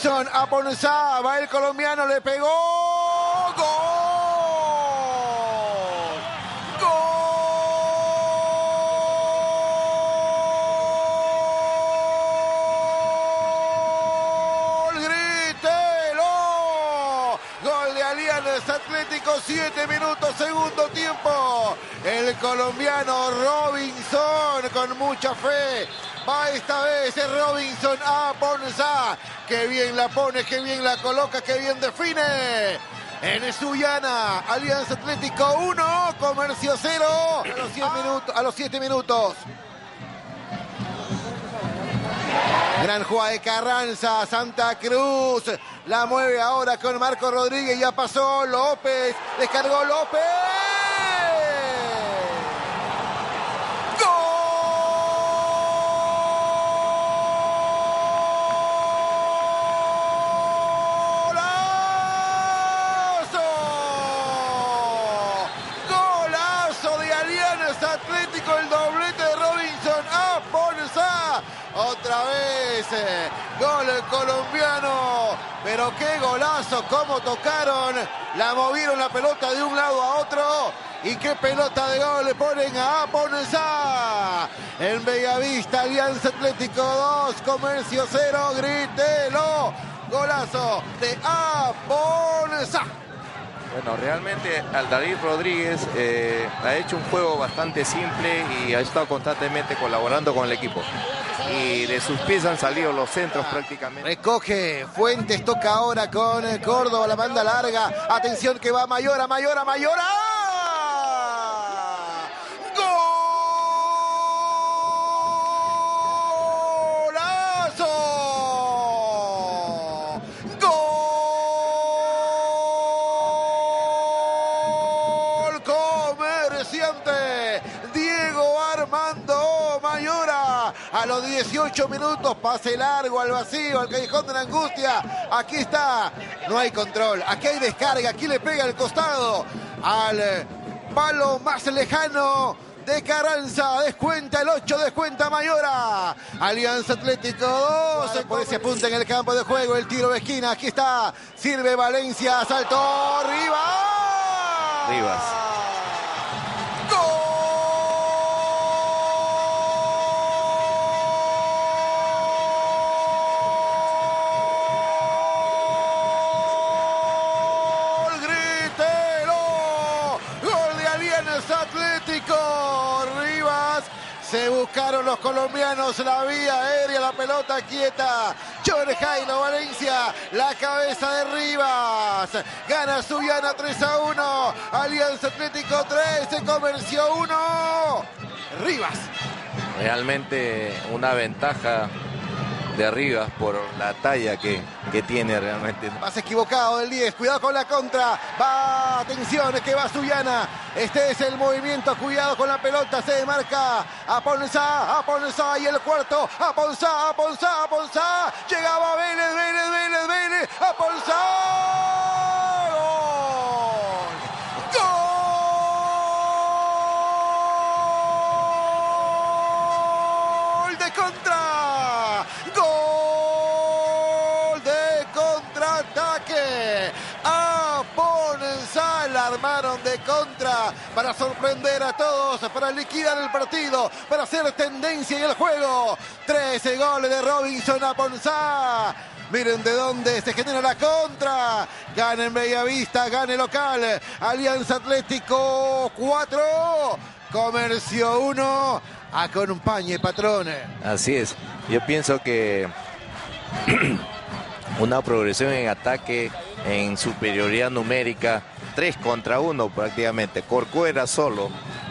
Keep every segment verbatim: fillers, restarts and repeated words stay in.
Robinson Aponzá, va el colombiano, le pegó. ¡Gol! Atlético, siete minutos, segundo tiempo. El colombiano Robinson con mucha fe. Va esta vez es Robinson Aponzá. Qué bien la pone, qué bien la coloca, qué bien define. En Sullana, Alianza Atlético uno, Comercio cero. A los siete minutos, a los siete minutos. Gran jugada de Carranza, Santa Cruz, la mueve ahora con Marco Rodríguez, ya pasó López, descargó López. ¡Golazo! ¡Golazo de Alianza Atlético! El doblete de Robinson Aponzá. Otra vez, eh, gol colombiano, pero qué golazo, cómo tocaron, la movieron la pelota de un lado a otro y qué pelota de gol le ponen a Aponzá. En Bellavista, Alianza Atlético dos, Comercio cero, grítelo, golazo de Aponzá. Bueno, realmente Aldair Rodríguez eh, ha hecho un juego bastante simple y ha estado constantemente colaborando con el equipo. Y de sus pies han salido los centros prácticamente. Recoge Fuentes, toca ahora con Córdoba, la banda larga. Atención que va Mayora, Mayora, Mayora. Diego Armando Mayora a los dieciocho minutos, pase largo al vacío, al callejón de la angustia. Aquí está, no hay control, aquí hay descarga, aquí le pega al costado al palo más lejano de Carranza. Descuenta el ocho, descuenta Mayora. Alianza Atlético dos, por ese punto en el campo de juego, el tiro de esquina, aquí está, sirve Valencia, saltó Rivas. Rivas. Atlético, Rivas, se buscaron los colombianos la vía aérea, la pelota quieta, Jorge Jairo Valencia, la cabeza de Rivas, gana Sullana tres a uno, Alianza Atlético tres, Comercio uno, Rivas. Realmente una ventaja de Rivas por la talla que, que tiene realmente. Pase equivocado del diez, cuidado con la contra, va, atención, que va Sullana, este es el movimiento, cuidado con la pelota, se marca Aponzá, Aponzá y el cuarto, Aponzá, Aponzá, Aponzá, llegaba Vélez, Vélez, Vélez, Vélez, Aponzá. Contra, gol de contraataque. Aponzá, la armaron de contra para sorprender a todos, para liquidar el partido, para hacer tendencia en el juego. trece goles de Robinson Aponzá. Miren de dónde se genera la contra. Gana en Bellavista, gana local. Alianza Atlético cuatro, Comercio uno. Acompañe, patrón. Así es. Yo pienso que una progresión en ataque, en superioridad numérica, tres contra uno prácticamente. Corcuera solo.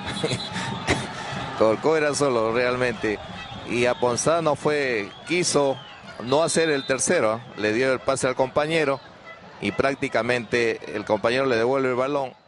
Corcuera solo realmente. Y Aponzá no fue, quiso no hacer el tercero, le dio el pase al compañero y prácticamente el compañero le devuelve el balón